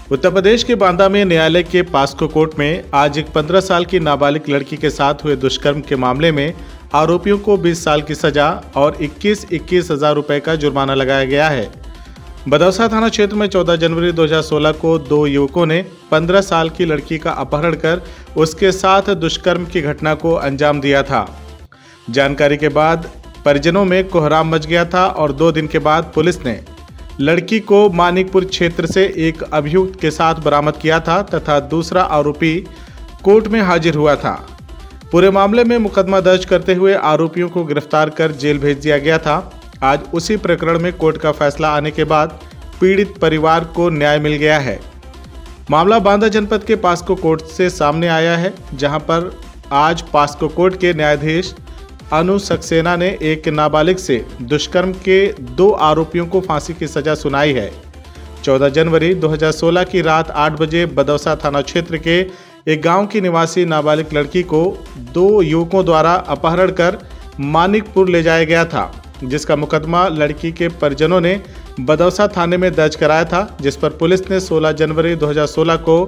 उत्तर प्रदेश के बांदा में न्यायालय के पास्को कोर्ट में आज एक 15 साल की नाबालिग लड़की के साथ हुए दुष्कर्म के मामले में आरोपियों को 20 साल की सजा और 21 हजार रुपए का जुर्माना लगाया गया है। बदौसा थाना क्षेत्र में 14 जनवरी 2016 को दो युवकों ने 15 साल की लड़की का अपहरण कर उसके साथ दुष्कर्म की घटना को अंजाम दिया था। जानकारी के बाद परिजनों में कोहराम मच गया था और 2 दिन के बाद पुलिस ने लड़की को मानिकपुर क्षेत्र से एक अभियुक्त के साथ बरामद किया था तथा दूसरा आरोपी कोर्ट में हाजिर हुआ था। पूरे मामले में मुकदमा दर्ज करते हुए आरोपियों को गिरफ्तार कर जेल भेज दिया गया था। आज उसी प्रकरण में कोर्ट का फैसला आने के बाद पीड़ित परिवार को न्याय मिल गया है। मामला बांदा जनपद के पास्को कोर्ट से सामने आया है, जहां पर आज पास्को कोर्ट के न्यायाधीश अनु सक्सेना ने एक नाबालिग से दुष्कर्म के 2 आरोपियों को फांसी की सजा सुनाई है। 14 जनवरी 2016 की रात 8 बजे बदौसा थाना क्षेत्र के एक गांव की निवासी नाबालिग लड़की को 2 युवकों द्वारा अपहरण कर मानिकपुर ले जाया गया था, जिसका मुकदमा लड़की के परिजनों ने बदौसा थाने में दर्ज कराया था, जिस पर पुलिस ने 16 जनवरी 2016 को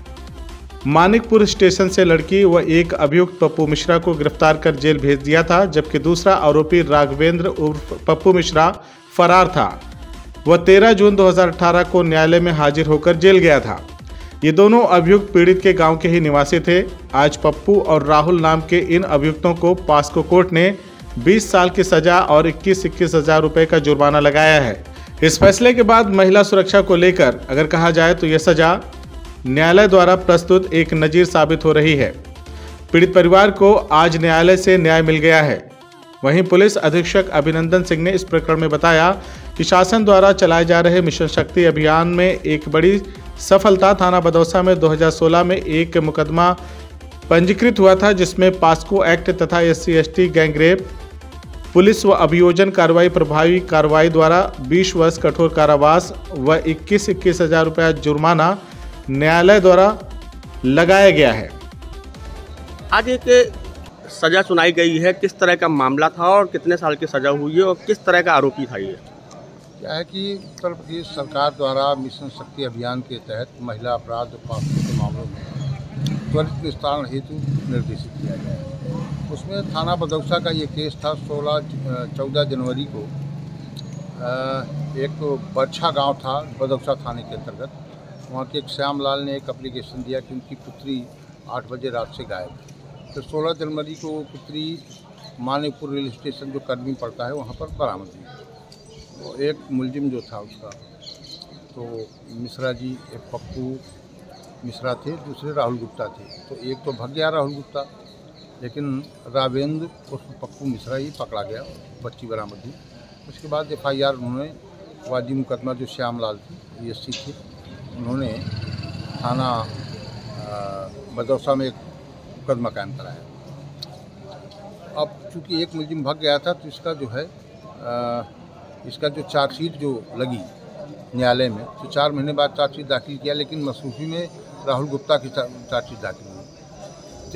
मानिकपुर स्टेशन से लड़की व एक अभियुक्त पप्पू मिश्रा को गिरफ्तार कर जेल भेज दिया था, जबकि दूसरा आरोपी राघवेंद्र उर्फ पप्पू मिश्रा फरार था। वह 13 जून 2018 को न्यायालय में हाजिर होकर जेल गया था। ये दोनों अभियुक्त पीड़ित के गांव के ही निवासी थे। आज पप्पू और राहुल नाम के इन अभियुक्तों को पास्को कोर्ट ने 20 साल की सजा और 21 हजार रुपए का जुर्माना लगाया है। इस फैसले के बाद महिला सुरक्षा को लेकर अगर कहा जाए तो यह सजा न्यायालय द्वारा प्रस्तुत एक नजीर साबित हो रही है। पीड़ित परिवार को आज न्यायालय से न्याय मिल गया है। वहीं पुलिस अधीक्षक अभिनंदन सिंह ने इस प्रकरण में बताया कि शासन द्वारा चलाए जा रहे मिशन शक्ति अभियान में एक बड़ी सफलता थाना बदौसा में 2016 में एक मुकदमा पंजीकृत हुआ था, जिसमें पास्को एक्ट तथा SC/ST गैंगरेप पुलिस व अभियोजन कार्रवाई प्रभावी कार्रवाई द्वारा 20 वर्ष कठोर कारावास व 21 हजार रुपया जुर्माना न्यायालय द्वारा लगाया गया है। आज एक सजा सुनाई गई है, किस तरह का मामला था और कितने साल की सजा हुई है और किस तरह का आरोपी था? ये क्या है कि उत्तर प्रदेश सरकार द्वारा मिशन शक्ति अभियान के तहत महिला अपराध पास्को के मामलों में त्वरित निस्तारण हेतु निर्देशित किया गया है। उसमें थाना बदौसा का ये केस था। 14 जनवरी को एक बरछा गांव था बदौसा थाने के अंतर्गत। वहाँ के एक श्यामलाल ने एक एप्लीकेशन दिया कि उनकी पुत्री 8 बजे रात से गायब है। तो 16 जनवरी को वो पुत्री मानिकपुर रेलवे स्टेशन जो कर्मी पड़ता है वहाँ पर बरामद हुई। तो एक मुलजिम जो था उसका तो मिश्रा जी, एक पप्पू मिश्रा थे, दूसरे राहुल गुप्ता थे। तो एक तो भाग गया राहुल गुप्ता, लेकिन राघवेंद्र उस पप्पू मिश्रा ही पकड़ा गया, बच्ची बरामद हुई। उसके बाद FIR उन्होंने वाजी मुकदमा जो श्यामलाल थे ESC थे, उन्होंने थाना बदौसा में एक मुकदमा कायम कराया। अब चूँकि एक मुलजिम भाग गया था तो इसका जो है इसका जो चार्जशीट जो लगी न्यायालय में, तो 4 महीने बाद चार्जशीट दाखिल किया, लेकिन मसरूफ़ी में राहुल गुप्ता की चार्जशीट दाखिल हुई।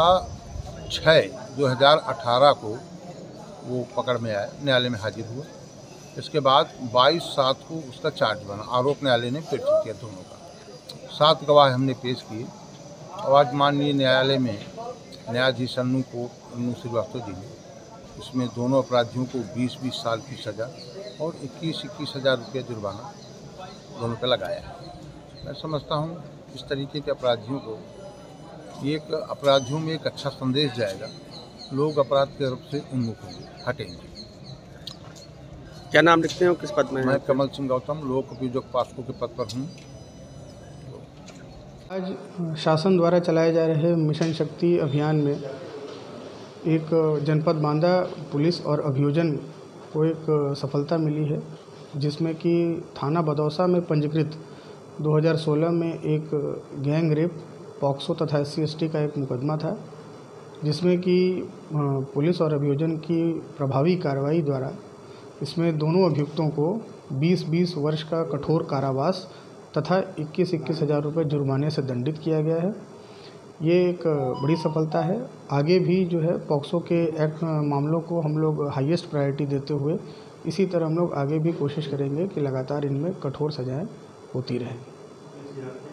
13/6/2018 को वो पकड़ में आया, न्यायालय में हाजिर हुआ। इसके बाद 22/7 को उसका चार्ज बना। आरोप न्यायालय ने पेश किया दोनों का। 7 गवाह हमने पेश किए और आज माननीय न्यायालय में न्यायाधीश अनु श्रीवास्तव जी ने इसमें दोनों अपराधियों को 20 साल की सज़ा और 21 हजार रुपये जुर्माना दोनों पर लगाया है। मैं समझता हूँ इस तरीके के अपराधियों को एक अपराधियों में एक अच्छा संदेश जाएगा। लोग अपराध की तरफ से उन्मुख होंगे, हटेंगे। क्या नाम लिखते हैं, किस पद में? मैं कमल सिंह गौतम, लोक अभियोजक पास्को के पद पर हूँ। आज शासन द्वारा चलाए जा रहे मिशन शक्ति अभियान में एक जनपद बांदा पुलिस और अभियोजन को एक सफलता मिली है, जिसमें कि थाना बदौसा में पंजीकृत 2016 में एक गैंग रेप पॉक्सो तथा SC/ST का एक मुकदमा था, जिसमें कि पुलिस और अभियोजन की प्रभावी कार्रवाई द्वारा इसमें दोनों अभियुक्तों को 20 वर्ष का कठोर कारावास तथा 21 हजार रुपये जुर्माने से दंडित किया गया है। ये एक बड़ी सफलता है। आगे भी जो है पॉक्सो के एक्ट मामलों को हम लोग हाईएस्ट प्रायोरिटी देते हुए इसी तरह हम लोग आगे भी कोशिश करेंगे कि लगातार इनमें कठोर सजाएं होती रहें। किया